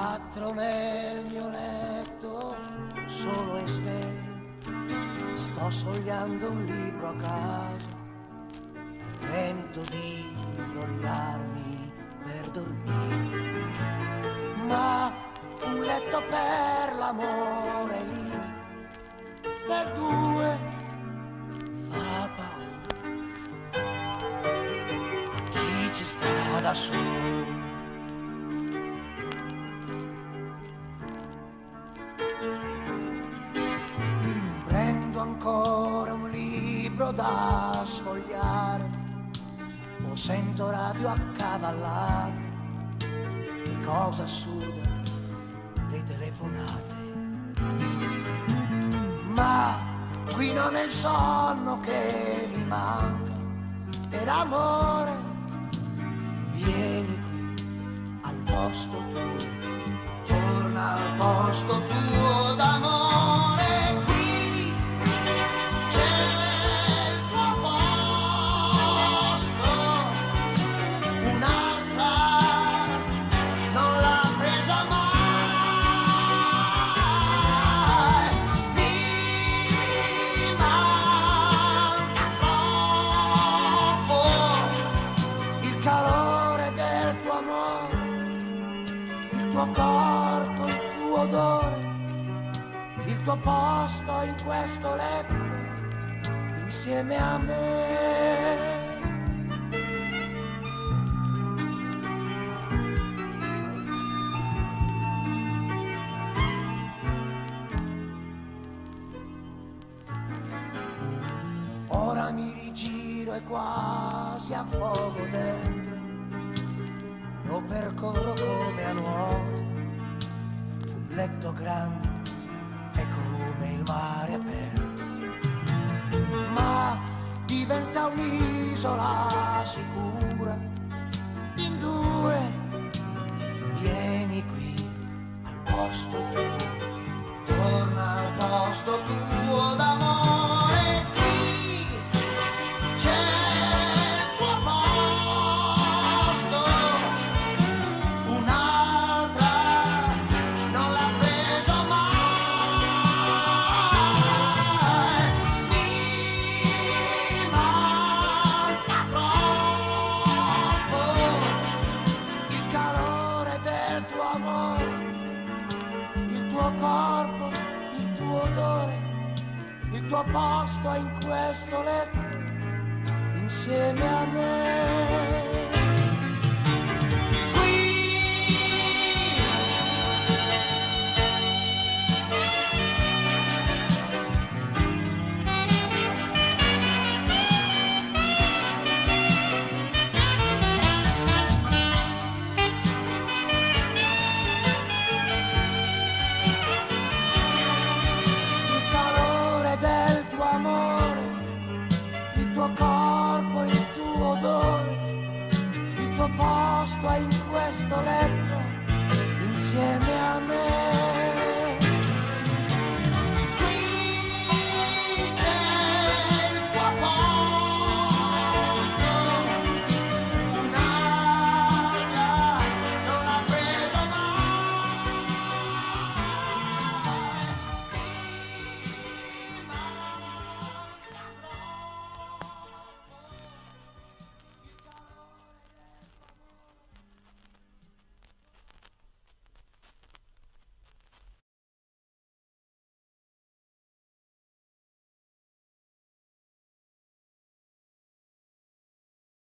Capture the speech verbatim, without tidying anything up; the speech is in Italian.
quattro nel mio letto, solo e sveglio, sto sfogliando un libro a caso, tento di imbrogliarmi per dormire, ma un letto per l'amore lì, per due, fa paura a chi ci sta da solo. Prendo ancora un libro da sfogliare, o sento radio accavallare, che cosa assurda, le telefonate. Ma qui non è il sonno che mi manca, è l'amore. Vieni qui al posto tuo, torna al posto tuo d'amore. Qui c'è il tuo posto, un'altra non l'ha presa mai. Mi manca troppo il calore del tuo amore, il tuo corpo, il tuo odore, il tuo posto in questo letto insieme a me. Ora mi rigiro e quasi affogo dentro, lo percorro come a nuoto, un letto grande è come il mare aperto, ma diventa un'isola sicura in due. Vieni qui al posto tuo, torna al posto tuo d'amore. Qui c'è il tuo posto, un'altra non l'ha preso mai. Mi manca troppo il calore del tuo amore, il tuo corpo, il tuo odore, il tuo posto in questo letto insieme a me.